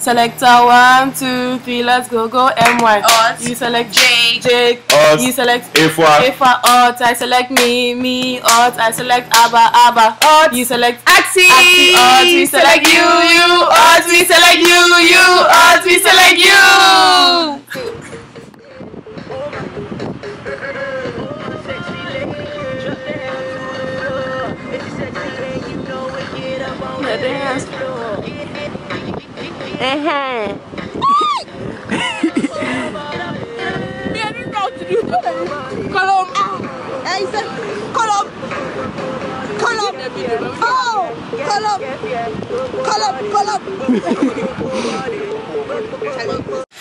Selector 1, 2, 3, let's go. Go MY. Alt. You select Jake. Alt. You select A for Alt. I select me. Alt. I select Abba. Alt. You select Axie. Alt. We select you. Alt. We select you. Alt. We select you. Dance. Call up.